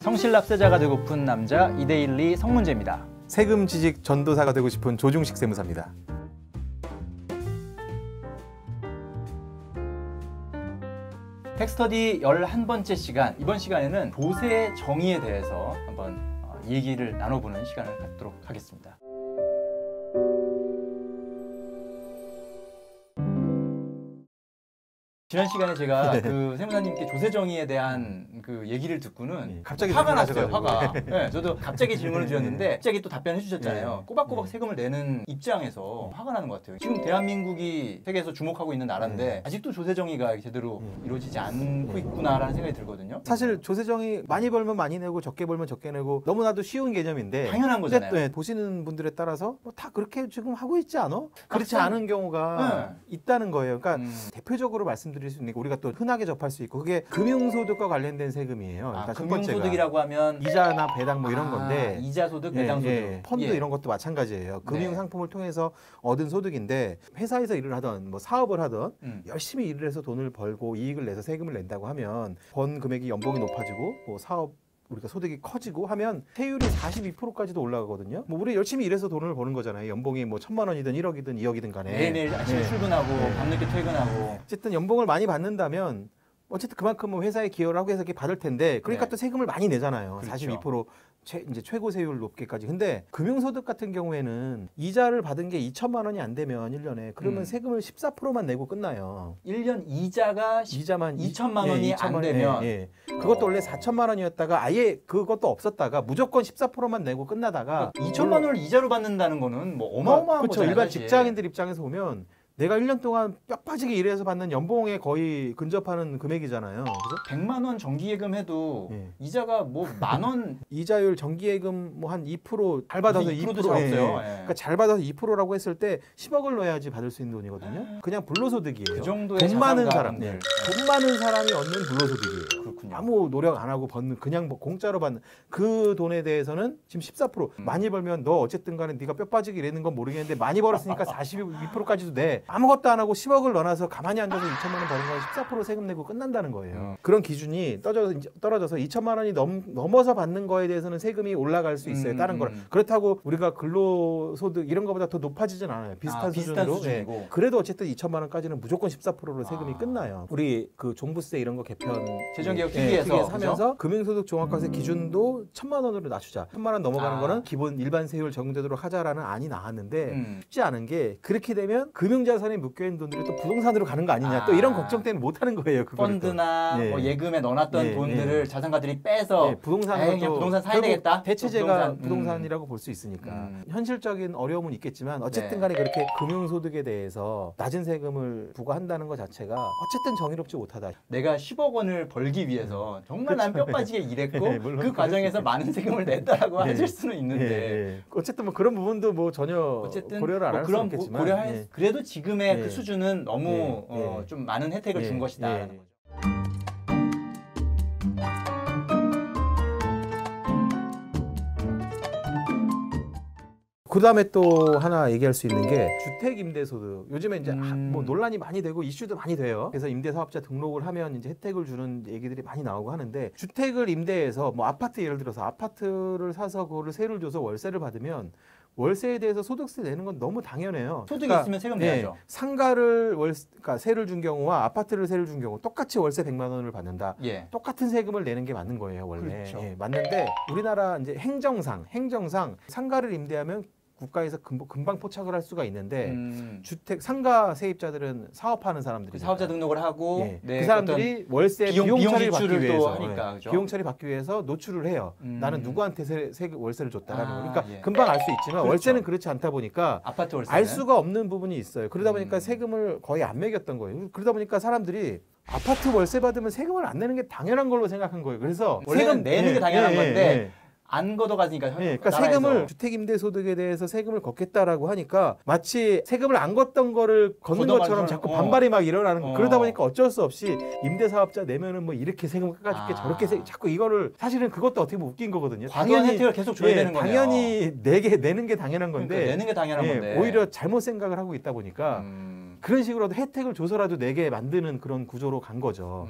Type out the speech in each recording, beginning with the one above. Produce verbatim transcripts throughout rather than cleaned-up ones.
성실납세자가 되고픈 남자 이데일리 성문재입니다. 세금 지식 전도사가 되고 싶은 조중식 세무사입니다. 텍스터디 열한 번째 시간, 이번 시간에는 조세 정의에 대해서 한번 얘기를 나눠보는 시간을 갖도록 하겠습니다. 지난 시간에 제가 네. 그 세무사님께 조세 정의에 대한 그 얘기를 듣고는 네. 갑자기 화가 났어요. 화가. 네, 저도 갑자기 질문을 드렸는데 갑자기 또 답변해 주셨잖아요. 네. 꼬박꼬박 네. 세금을 내는 입장에서 화가 나는 것 같아요. 지금 대한민국이 세계에서 주목하고 있는 나라인데 네. 아직도 조세 정의가 제대로 네. 이루어지지 않고 네. 있구나라는 생각이 들거든요. 사실 조세 정의 많이 벌면 많이 내고 적게 벌면 적게 내고 너무나도 쉬운 개념인데 당연한 거잖아요. 네, 보시는 분들에 따라서 뭐 다 그렇게 지금 하고 있지 않아? 그렇지 않은 경우가 네. 있다는 거예요. 그러니까 음. 대표적으로 말씀드릴 수 있는 게 우리가 또 흔하게 접할 수 있고 그게 금융소득과 관련된 세금이에요. 아, 금융소득이라고 하면 이자나 배당 뭐 이런 아, 건데 이자소득, 예, 배당소득, 예, 펀드 예. 이런 것도 마찬가지예요. 금융상품을 네. 통해서 얻은 소득인데 회사에서 일을 하던 뭐 사업을 하던 음. 열심히 일을 해서 돈을 벌고 이익을 내서 세금을 낸다고 하면 번 금액이 연봉이 높아지고 뭐 사업 우리가 소득이 커지고 하면 세율이 사십이 퍼센트까지도 올라가거든요. 뭐 우리 열심히 일해서 돈을 버는 거잖아요. 연봉이 뭐 천만 원이든 일억이든 이억이든 간에 매일매일 아침에 네. 출근하고 네. 밤늦게 퇴근하고 어쨌든 연봉을 많이 받는다면 어쨌든 그만큼 회사에 기여를 하고 해서 이렇게 받을 텐데 그러니까 네. 또 세금을 많이 내잖아요. 그렇죠. 사십이 퍼센트 최, 이제 최고 세율 높게까지. 근데 금융소득 같은 경우에는 이자를 받은 게 이천만 원이 안 되면 일 년에 그러면 음. 세금을 십사 퍼센트만 내고 끝나요. 일 년 이자가 이자만 이천만 원이 예, 안 되면 예, 예. 그것도 어. 원래 사천만 원이었다가 아예 그것도 없었다가 무조건 십사 퍼센트만 내고 끝나다가 그러니까 이천만 원을 이자로 받는다는 거는 뭐 어마어마한 그렇죠. 거잖아요. 일반 사실. 직장인들 입장에서 보면 내가 일 년 동안 뼈 빠지게 일해서 받는 연봉에 거의 근접하는 금액이잖아요. 그래서 백만 원 정기예금 해도 예. 이자가 뭐 만 원 이자율 정기예금 뭐 한 이 퍼센트 잘 받아서 이 퍼센트도 이 퍼센트 잘 없어요. 예. 예. 그러니까 잘 받아서 이 퍼센트라고 했을 때 십억을 넣어야지 받을 수 있는 돈이거든요. 그냥 불로소득이에요. 그 정도의 돈 많은 사람, 네. 돈 많은 사람이 얻는 불로소득이에요. 그렇군요. 아무 노력 안 하고 받는 그냥 뭐 공짜로 받는 그 돈에 대해서는 지금 십사 퍼센트 음. 많이 벌면 너 어쨌든 간에 네가 뼈 빠지게 일하는 건 모르겠는데 많이 벌었으니까 사십이 퍼센트까지도 내. 아무것도 안 하고 십억을 넣어놔서 가만히 앉아서 이천만 원 버는 건 십사 퍼센트 세금 내고 끝난다는 거예요. 음. 그런 기준이 떨어져서, 떨어져서 이천만 원이 넘, 넘어서 받는 거에 대해서는 세금이 올라갈 수 있어요. 음. 다른 거랑. 그렇다고 우리가 근로소득 이런 거보다 더 높아지진 않아요. 비슷한 아, 수준으로. 비슷한 수준이고. 네. 그래도 어쨌든 이천만 원까지는 무조건 십사 퍼센트로 세금이 아. 끝나요. 우리 그 종부세 이런 거 개편 재정개혁 예, 특위에서 하면서 금융소득 종합과세 기준도 천만 원으로 낮추자. 천만 원 넘어가는 아. 거는 기본 일반 세율 적용되도록 하자라는 안이 나왔는데 음. 쉽지 않은 게 그렇게 되면 금융자산에 묶여있는 돈들이 또 부동산으로 가는 거 아니냐. 아. 또 이런 걱정 때문에 못 하는 거예요. 펀드나 네. 뭐 예금에 넣어놨던 네. 돈들을 네. 자산가들이 빼서 네. 부동산으로 에이, 그냥 부동산 사야 되겠다. 대체제가 부동산. 부동산이라고 음. 볼 수 있으니까 음. 현실적인 어려움은 있겠지만 어쨌든 네. 간에 그렇게 금융소득에 대해서 낮은 세금을 부과한다는 것 자체가 어쨌든 정의롭지 못하다. 내가 십억 원을 벌기 위해서 정말 난 뼈 빠지게 일했고 네, 그 과정에서 많은 세금을 냈다라고 네. 하실 수는 있는데 네, 네. 어쨌든 뭐 그런 부분도 뭐 전혀 어쨌든 고려를 안 뭐 할 수 그런 없겠지만 고려할 네. 그래도 지금의 네. 그 수준은 너무 네. 어, 네. 좀 많은 혜택을 네. 준 것이다. 네. 거죠. 그 다음에 또 하나 얘기할 수 있는 게 주택임대소득. 요즘에 이제 음. 뭐 논란이 많이 되고 이슈도 많이 돼요. 그래서 임대사업자 등록을 하면 이제 혜택을 주는 얘기들이 많이 나오고 하는데 주택을 임대해서 뭐 아파트 예를 들어서 아파트를 사서 그거를 세를 줘서 월세를 받으면 월세에 대해서 소득세 내는 건 너무 당연해요. 소득이 그러니까, 있으면 세금 네, 내야죠. 상가를 월, 그러니까 세를 준 경우와 아파트를 세를 준 경우 똑같이 월세 백만 원을 받는다. 예. 똑같은 세금을 내는 게 맞는 거예요, 원래. 그렇죠. 예, 맞는데 우리나라 이제 행정상, 행정상 상가를 임대하면 국가에서 금, 금방 포착을 할 수가 있는데 음. 주택 상가 세입자들은 사업하는 사람들이 사업자 등록을 하고 예. 네, 그 사람들이 월세 비용, 비용, 비용 처리를 받기 지출을 또 위해서 하니까, 예. 그죠? 비용 처리 받기 위해서 노출을 해요. 음. 나는 누구한테 세, 세, 월세를 줬다라는 아, 거. 그러니까 예. 금방 알 수 있지만 그렇죠. 월세는 그렇지 않다 보니까 아파트 월세 알 수가 없는 부분이 있어요. 그러다 보니까 음. 세금을 거의 안 매겼던 거예요. 그러다 보니까 사람들이 아파트 월세 받으면 세금을 안 내는 게 당연한 걸로 생각한 거예요. 그래서 세금 내는 예, 게 당연한 예, 건데 예, 예. 안 걷어가니까. 네, 그러니까 세금을 주택임대소득에 대해서 세금을 걷겠다라고 하니까 마치 세금을 안 걷던 거를 걷는 것처럼 자꾸 어. 반발이 막 일어나는 거. 어. 그러다 보니까 어쩔 수 없이 임대사업자 내면은 뭐 이렇게 세금 깎아줄게 아. 저렇게 세, 자꾸 이거를 사실은 그것도 어떻게 보면 웃긴 거거든요. 과도한 혜택을 계속 줘야 예, 되는 거네요. 당연히 내게 내는 게 당연한 건데 그러니까 내는 게 당연한 예, 건데 오히려 잘못 생각을 하고 있다 보니까 음. 그런 식으로도 혜택을 줘서라도 내게 만드는 그런 구조로 간 거죠. 음.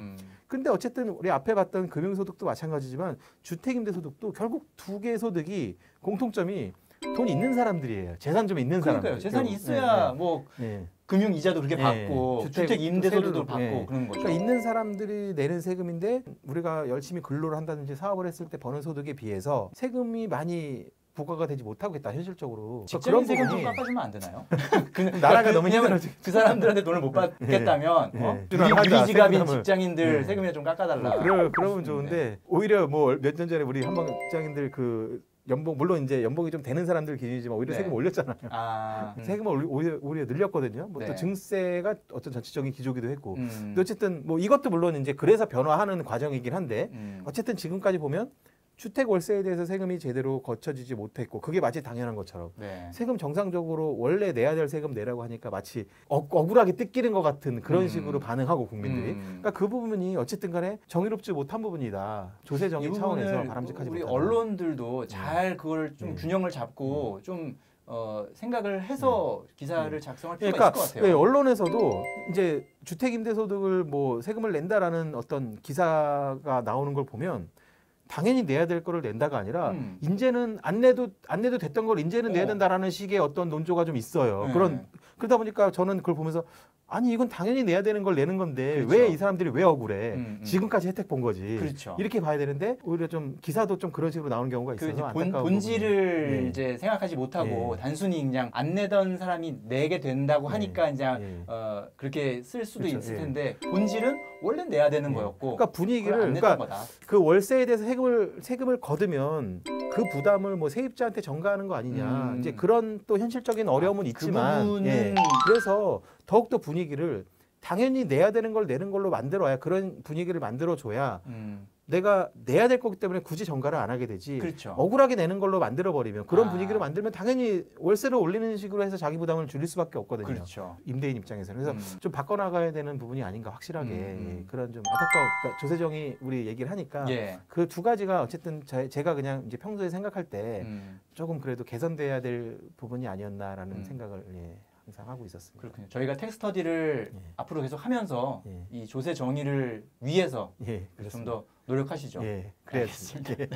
근데 어쨌든 우리 앞에 봤던 금융소득도 마찬가지지만 주택임대소득도 결국 두 개의 소득이 공통점이 돈 있는 사람들이에요. 재산 좀 있는 사람들. 그러니까요. 재산이 있어야 네, 뭐 네. 금융 이자도 그렇게 네. 받고 주택- 주택 임대소득도 세를- 받고 네. 그런 거죠. 그러니까 있는 사람들이 내는 세금인데 우리가 열심히 근로를 한다든지 사업을 했을 때 버는 소득에 비해서 세금이 많이 부과가 되지 못하겠다 현실적으로. 직장인 세금 좀 부분이 깎아주면 안 되나요? 그, 나라가 너무 왜냐면 힘들어지. 그 사람들한테 돈을 못 받겠다면 예. 어? 예. 유리, 하자, 유리지갑인 세금을. 직장인들 예. 세금이나 좀 깎아달라. 그러, 그러면 좋은데 오히려 뭐 몇 년 전에 우리 한방 직장인들 그 연봉 물론 이제 연봉이 좀 되는 사람들 기준이지만 오히려 네. 세금 올렸잖아요. 아, 음. 세금을 올리- 오히려, 오히려 늘렸거든요. 뭐 또 네. 증세가 어떤 전체적인 기조기도 했고. 음. 근데 어쨌든 뭐 이것도 물론 이제 그래서 변화하는 과정이긴 한데 음. 어쨌든 지금까지 보면 주택 월세에 대해서 세금이 제대로 거쳐지지 못했고 그게 마치 당연한 것처럼 네. 세금 정상적으로 원래 내야 될 세금 내라고 하니까 마치 억, 억울하게 뜯기는 것 같은 그런 음. 식으로 반응하고 국민들이 음. 그러니까 그 부분이 어쨌든 간에 정의롭지 못한 부분이다. 조세 이 정의 부분을 차원에서 바람직하지 우리 못하다. 언론들도 잘 그걸 좀 네. 균형을 잡고 좀 어, 생각을 해서 기사를 작성할 필요가 그러니까 있을 것 같아요. 예, 언론에서도 이제 주택임대소득을 뭐 세금을 낸다라는 어떤 기사가 나오는 걸 보면 당연히 내야 될 거를 낸다가 아니라 음. 이제는 안 내도 안 내도 됐던 걸 이제는 내야 어. 된다라는 식의 어떤 논조가 좀 있어요. 네. 그런 그러다 보니까 저는 그걸 보면서 아니 이건 당연히 내야 되는 걸 내는 건데 그렇죠. 왜 이 사람들이 왜 억울해? 음, 음. 지금까지 혜택 본 거지. 그렇죠. 이렇게 봐야 되는데 오히려 좀 기사도 좀 그런 식으로 나오는 경우가 그 있어서 이제 본, 안타까운 본질을 부분이. 예. 이제 생각하지 못하고 예. 단순히 그냥 안 내던 사람이 내게 된다고 예. 하니까 이제 예. 어, 그렇게 쓸 수도 그렇죠. 있을 예. 텐데 본질은 원래 내야 되는 예. 거였고 그러니까 분위기를 그걸 안 냈던 그러니까 거다. 그 월세에 대해서 세금을 세금을 거두면 그 부담을 뭐 세입자한테 전가하는 거 아니냐. 음. 이제 그런 또 현실적인 어려움은 아, 있지만 그 부분은- 예. 그래서 더욱더 분위기를 당연히 내야 되는 걸 내는 걸로 만들어야 그런 분위기를 만들어 줘야 음, 내가 내야 될 거기 때문에 굳이 전가를 안 하게 되지. 그렇죠. 억울하게 내는 걸로 만들어 버리면 그런 아. 분위기를 만들면 당연히 월세를 올리는 식으로 해서 자기 부담을 줄일 수밖에 없거든요. 그렇죠. 임대인 입장에서는 그래서 음. 좀 바꿔나가야 되는 부분이 아닌가 확실하게 음, 음. 예, 그런 좀 안타까워 그러니까 조세정이 우리 얘기를 하니까 예. 그 두 가지가 어쨌든 제, 제가 그냥 이제 평소에 생각할 때 음, 조금 그래도 개선돼야 될 부분이 아니었나라는 음. 생각을 예, 항상 하고 있었습니다. 그렇군요. 저희가 텍스터디를 예. 앞으로 계속 하면서 예. 이 조세 정의를 위해서 예, 좀 그렇습니다. 더 노력하시죠. 예, 그래야겠습니다. 예.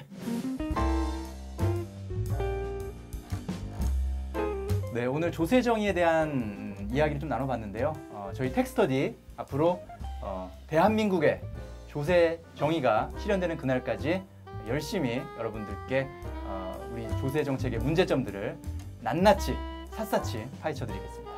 네, 오늘 조세 정의에 대한 이야기를 좀 나눠봤는데요. 어, 저희 텍스터디 앞으로 어, 대한민국의 조세 정의가 실현되는 그날까지 열심히 여러분들께 어, 우리 조세 정책의 문제점들을 낱낱이 샅샅이 파헤쳐드리겠습니다.